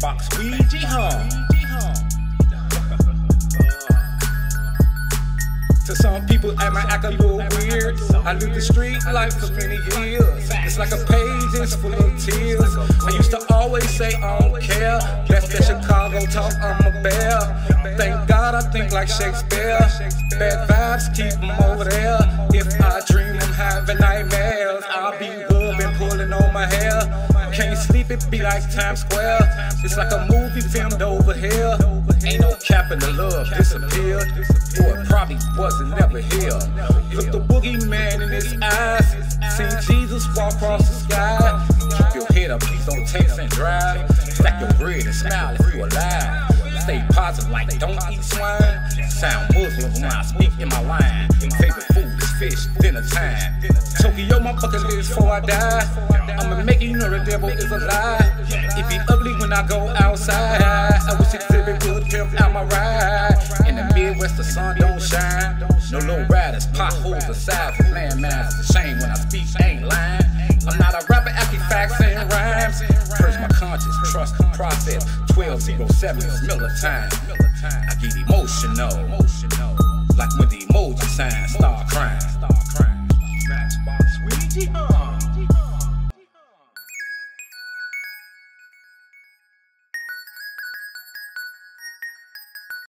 Matchbox Ouija, huh? To some people, I might act a little weird. I lived the street life for many years. It's like a page, it's full of tears. I used to always say I don't care. Best that Chicago talk, I'm a bear. Thank God I think like Shakespeare. Bad vibes, keep them over there. If I dream I'm having nightmares, I'll be rubbing, pulling on my hair. Can't sleep, it be like Times Square. It's like a movie filmed over here. Ain't no cap in the love disappeared, or it probably wasn't never here. Look the boogeyman in his eyes. Seen Jesus walk across the sky. Keep your head up, please don't text and drive. Stack your bread and smile if you alive. Stay positive like don't eat swine. Sound Muslim when I speak in my line. Favorite food is fish, dinner time. Tokyo my bucket list before I die. I'ma make you know the devil is a lie. If he ugly when I go outside, I wish exhibit could pimp out my ride. In the Midwest the sun don't shine. No low riders, potholes aside for landmines. It's a shame when I speak, I ain't lying. I'm not a rapper, acting facts and rhymes. Purge my conscience, trust the process. 1207 is Miller time. I get emotional, like when the emoji signs start crying. Matchbox Ouija, huh?